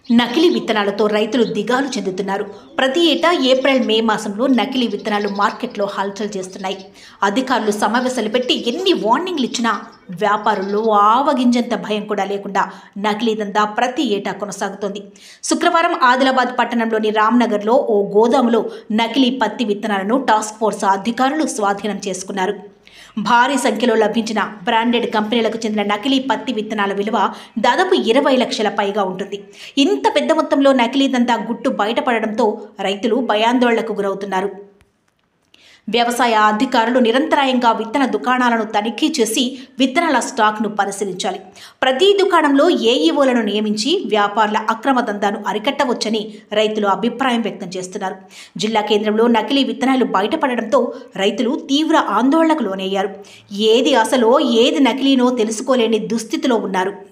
నకిలీ విత్తనాలతో రైతులు దిగాలు చెందుతున్నారు. ప్రతి ఏటా ఏప్రిల్ మే మాసంలో నకిలీ విత్తనాలు మార్కెట్లో హల్చల్ చేస్తున్నాయి. అధికారులు సమావేశాలు పెట్టి ఎన్ని వార్నింగ్లు ఇచ్చినా వ్యాపారుల్లో ఆవగింజంత భయం కూడా లేకుండా నకిలీ దందా ప్రతి ఏటా కొనసాగుతోంది. శుక్రవారం ఆదిలాబాద్ పట్టణంలోని రామ్నగర్లో ఓ గోదాములో నకిలీ పత్తి విత్తనాలను టాస్క్ ఫోర్స్ అధికారులు స్వాధీనం చేసుకున్నారు. భారీ సంఖ్యలో లభించిన బ్రాండెడ్ కంపెనీలకు చెందిన నకిలీ పత్తి విత్తనాల విలువ దాదాపు 20 లక్షల పైగా ఉంటుంది. ఇంత పెద్ద మొత్తంలో నకిలీ దందా గుట్టు బయటపడడంతో రైతులు భయాందోళనకు గురవుతున్నారు. వ్యవసాయ అధికారులు నిరంతరాయంగా విత్తన దుకాణాలను తనిఖీ చేసి విత్తనాల స్టాక్ను పరిశీలించాలి. ప్రతి దుకాణంలో ఏఈఓలను నియమించి వ్యాపారుల అక్రమ దందాను అరికట్టవచ్చని రైతులు అభిప్రాయం వ్యక్తం చేస్తున్నారు. జిల్లా కేంద్రంలో నకిలీ విత్తనాలు బయటపడడంతో రైతులు తీవ్ర ఆందోళనకు లోనయ్యారు. ఏది అసలో ఏది నకిలీనో తెలుసుకోలేని దుస్థితిలో ఉన్నారు.